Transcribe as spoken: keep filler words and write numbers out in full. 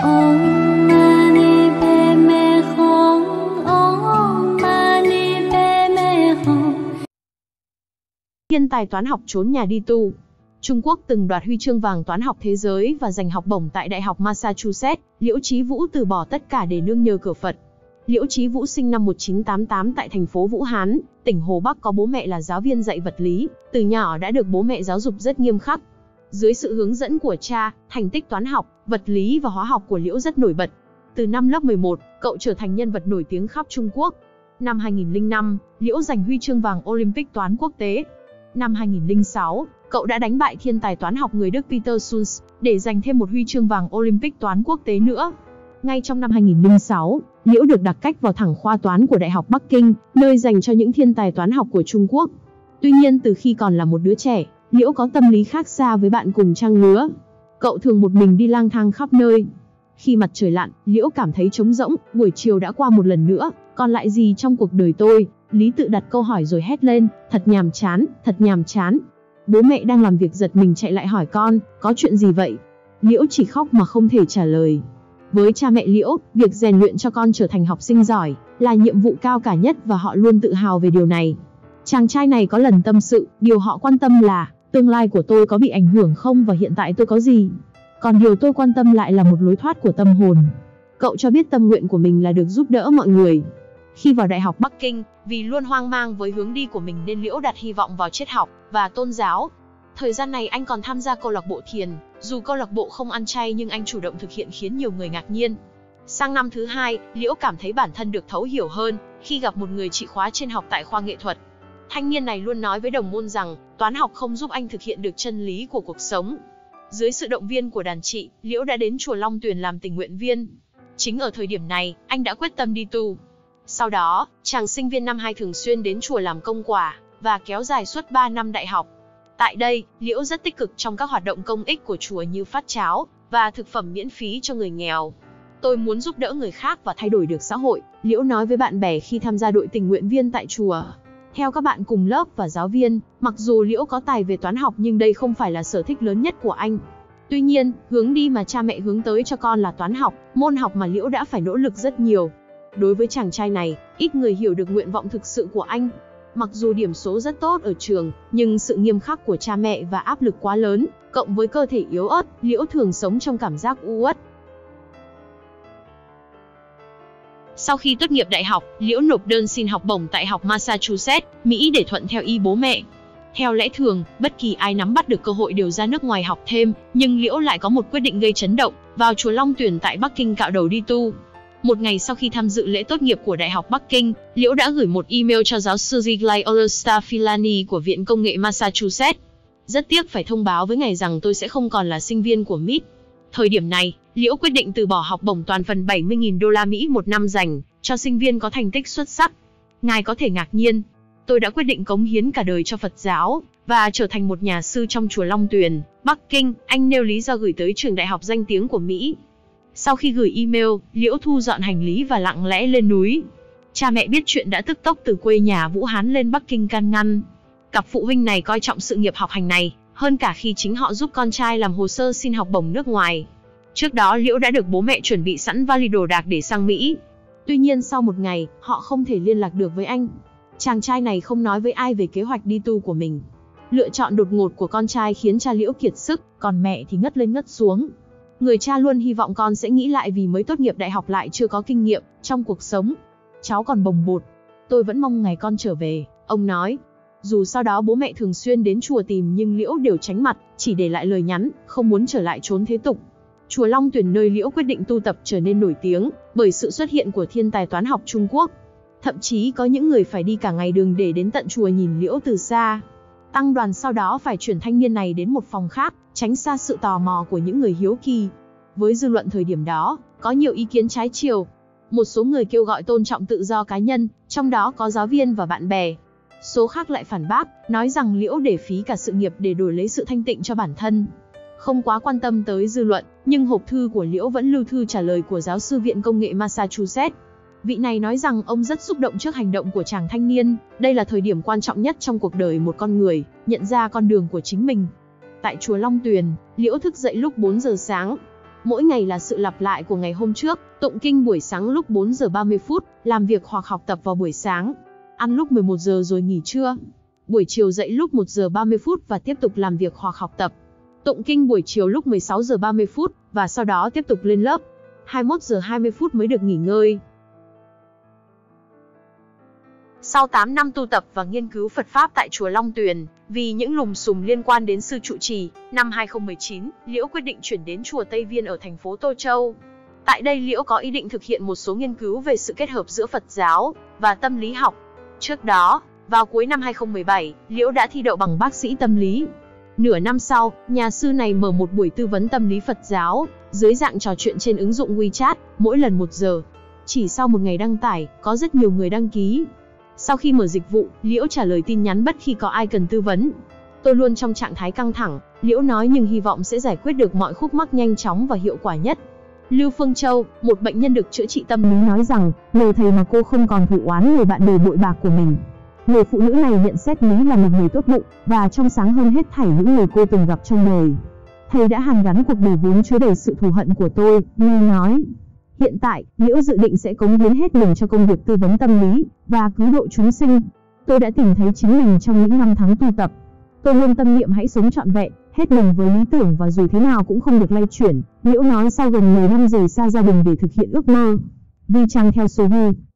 Om Mani Padme Hum, Om Mani Padme Hum. Thiên tài toán học trốn nhà đi tu. Trung Quốc từng đoạt huy chương vàng toán học thế giới và giành học bổng tại Đại học Massachusetts, Liễu Chí Vũ từ bỏ tất cả để nương nhờ cửa Phật. Liễu Chí Vũ sinh năm một nghìn chín trăm tám mươi tám tại thành phố Vũ Hán, tỉnh Hồ Bắc, có bố mẹ là giáo viên dạy vật lý, từ nhỏ đã được bố mẹ giáo dục rất nghiêm khắc. Dưới sự hướng dẫn của cha, thành tích toán học, vật lý và hóa học của Liễu rất nổi bật. Từ năm lớp mười một, cậu trở thành nhân vật nổi tiếng khắp Trung Quốc. Năm hai nghìn lẻ năm, Liễu giành huy chương vàng Olympic toán quốc tế. Năm hai nghìn lẻ sáu, cậu đã đánh bại thiên tài toán học người Đức Peter Schulz để giành thêm một huy chương vàng Olympic toán quốc tế nữa. Ngay trong năm hai nghìn lẻ sáu, Liễu được đặc cách vào thẳng khoa toán của Đại học Bắc Kinh, nơi dành cho những thiên tài toán học của Trung Quốc. Tuy nhiên, từ khi còn là một đứa trẻ, Liễu có tâm lý khác xa với bạn cùng trang lứa. Cậu thường một mình đi lang thang khắp nơi. Khi mặt trời lặn, Liễu cảm thấy trống rỗng, buổi chiều đã qua một lần nữa, còn lại gì trong cuộc đời tôi? Lý tự đặt câu hỏi rồi hét lên, thật nhàm chán, thật nhàm chán. Bố mẹ đang làm việc giật mình chạy lại hỏi con, có chuyện gì vậy? Liễu chỉ khóc mà không thể trả lời. Với cha mẹ Liễu, việc rèn luyện cho con trở thành học sinh giỏi là nhiệm vụ cao cả nhất và họ luôn tự hào về điều này. Chàng trai này có lần tâm sự, điều họ quan tâm là tương lai của tôi có bị ảnh hưởng không và hiện tại tôi có gì. Còn điều tôi quan tâm lại là một lối thoát của tâm hồn. Cậu cho biết tâm nguyện của mình là được giúp đỡ mọi người. Khi vào Đại học Bắc Kinh, vì luôn hoang mang với hướng đi của mình nên Liễu đặt hy vọng vào triết học và tôn giáo. Thời gian này anh còn tham gia câu lạc bộ thiền, dù câu lạc bộ không ăn chay nhưng anh chủ động thực hiện khiến nhiều người ngạc nhiên. Sang năm thứ hai, Liễu cảm thấy bản thân được thấu hiểu hơn khi gặp một người trị khóa trên học tại khoa nghệ thuật. Thanh niên này luôn nói với đồng môn rằng toán học không giúp anh thực hiện được chân lý của cuộc sống. Dưới sự động viên của đàn chị, Liễu đã đến chùa Long Tuyền làm tình nguyện viên. Chính ở thời điểm này, anh đã quyết tâm đi tu. Sau đó, chàng sinh viên năm hai thường xuyên đến chùa làm công quả và kéo dài suốt ba năm đại học. Tại đây, Liễu rất tích cực trong các hoạt động công ích của chùa như phát cháo và thực phẩm miễn phí cho người nghèo. Tôi muốn giúp đỡ người khác và thay đổi được xã hội, Liễu nói với bạn bè khi tham gia đội tình nguyện viên tại chùa. Theo các bạn cùng lớp và giáo viên, mặc dù Liễu có tài về toán học nhưng đây không phải là sở thích lớn nhất của anh. Tuy nhiên, hướng đi mà cha mẹ hướng tới cho con là toán học, môn học mà Liễu đã phải nỗ lực rất nhiều. Đối với chàng trai này, ít người hiểu được nguyện vọng thực sự của anh. Mặc dù điểm số rất tốt ở trường, nhưng sự nghiêm khắc của cha mẹ và áp lực quá lớn, cộng với cơ thể yếu ớt, Liễu thường sống trong cảm giác u uất. Sau khi tốt nghiệp đại học, Liễu nộp đơn xin học bổng tại học Massachusetts, Mỹ để thuận theo ý bố mẹ. Theo lẽ thường, bất kỳ ai nắm bắt được cơ hội đều ra nước ngoài học thêm, nhưng Liễu lại có một quyết định gây chấn động, vào chùa Long Tuyền tại Bắc Kinh cạo đầu đi tu. Một ngày sau khi tham dự lễ tốt nghiệp của Đại học Bắc Kinh, Liễu đã gửi một email cho giáo sư Zhiglai Olustafilani của Viện Công nghệ Massachusetts. Rất tiếc phải thông báo với ngài rằng tôi sẽ không còn là sinh viên của em i tê. Thời điểm này, Liễu quyết định từ bỏ học bổng toàn phần bảy mươi nghìn đô la Mỹ một năm dành cho sinh viên có thành tích xuất sắc. Ngài có thể ngạc nhiên, tôi đã quyết định cống hiến cả đời cho Phật giáo và trở thành một nhà sư trong chùa Long Tuyền, Bắc Kinh, anh nêu lý do gửi tới trường đại học danh tiếng của Mỹ. Sau khi gửi email, Liễu thu dọn hành lý và lặng lẽ lên núi. Cha mẹ biết chuyện đã tức tốc từ quê nhà Vũ Hán lên Bắc Kinh can ngăn. Cặp phụ huynh này coi trọng sự nghiệp học hành này hơn cả khi chính họ giúp con trai làm hồ sơ xin học bổng nước ngoài. Trước đó Liễu đã được bố mẹ chuẩn bị sẵn vali đồ đạc để sang Mỹ. Tuy nhiên sau một ngày, họ không thể liên lạc được với anh. Chàng trai này không nói với ai về kế hoạch đi tu của mình. Lựa chọn đột ngột của con trai khiến cha Liễu kiệt sức, còn mẹ thì ngất lên ngất xuống. Người cha luôn hy vọng con sẽ nghĩ lại vì mới tốt nghiệp đại học lại chưa có kinh nghiệm trong cuộc sống. Cháu còn bồng bột. Tôi vẫn mong ngày con trở về, ông nói. Dù sau đó bố mẹ thường xuyên đến chùa tìm nhưng Liễu đều tránh mặt, chỉ để lại lời nhắn, không muốn trở lại chốn thế tục. Chùa Long Tuyền nơi Liễu quyết định tu tập trở nên nổi tiếng bởi sự xuất hiện của thiên tài toán học Trung Quốc. Thậm chí có những người phải đi cả ngày đường để đến tận chùa nhìn Liễu từ xa. Tăng đoàn sau đó phải chuyển thanh niên này đến một phòng khác, tránh xa sự tò mò của những người hiếu kỳ. Với dư luận thời điểm đó, có nhiều ý kiến trái chiều. Một số người kêu gọi tôn trọng tự do cá nhân, trong đó có giáo viên và bạn bè. Số khác lại phản bác, nói rằng Liễu để phí cả sự nghiệp để đổi lấy sự thanh tịnh cho bản thân. Không quá quan tâm tới dư luận, nhưng hộp thư của Liễu vẫn lưu thư trả lời của giáo sư Viện Công nghệ Massachusetts. Vị này nói rằng ông rất xúc động trước hành động của chàng thanh niên, đây là thời điểm quan trọng nhất trong cuộc đời một con người, nhận ra con đường của chính mình. Tại chùa Long Tuyền, Liễu thức dậy lúc bốn giờ sáng. Mỗi ngày là sự lặp lại của ngày hôm trước, tụng kinh buổi sáng lúc bốn giờ ba mươi phút, làm việc hoặc học tập vào buổi sáng. Ăn lúc mười một giờ rồi nghỉ trưa. Buổi chiều dậy lúc một giờ ba mươi phút và tiếp tục làm việc hoặc học tập. Tụng kinh buổi chiều lúc mười sáu giờ ba mươi phút và sau đó tiếp tục lên lớp. hai mươi mốt giờ hai mươi phút mới được nghỉ ngơi. Sau tám năm tu tập và nghiên cứu Phật Pháp tại chùa Long Tuyền, vì những lùm xùm liên quan đến sư trụ trì, năm hai không một chín, Liễu quyết định chuyển đến chùa Tây Viên ở thành phố Tô Châu. Tại đây Liễu có ý định thực hiện một số nghiên cứu về sự kết hợp giữa Phật giáo và tâm lý học. Trước đó, vào cuối năm hai không một bảy, Liễu đã thi đậu bằng bác sĩ tâm lý. Nửa năm sau, nhà sư này mở một buổi tư vấn tâm lý Phật giáo, dưới dạng trò chuyện trên ứng dụng WeChat, mỗi lần một giờ. Chỉ sau một ngày đăng tải, có rất nhiều người đăng ký. Sau khi mở dịch vụ, Liễu trả lời tin nhắn bất khi có ai cần tư vấn. Tôi luôn trong trạng thái căng thẳng, Liễu nói, nhưng hy vọng sẽ giải quyết được mọi khúc mắc nhanh chóng và hiệu quả nhất. Lưu Phương Châu, một bệnh nhân được chữa trị tâm lý nói rằng, nhờ thầy mà cô không còn thù oán người bạn đời bội bạc của mình. Người phụ nữ này nhận xét Lý là một người tốt bụng và trong sáng hơn hết thảy những người cô từng gặp trong đời. Thầy đã hàn gắn cuộc đời vốn chứa đầy sự thù hận của tôi, Như nói. Hiện tại, Liễu dự định sẽ cống hiến hết mình cho công việc tư vấn tâm lý và cứu độ chúng sinh. Tôi đã tìm thấy chính mình trong những năm tháng tu tập. Tôi luôn tâm niệm hãy sống trọn vẹn, hết mình với lý tưởng và dù thế nào cũng không được lay chuyển, Liễu nói sau gần mười năm rời xa gia đình để thực hiện ước mơ. Vì chàng theo số Gu.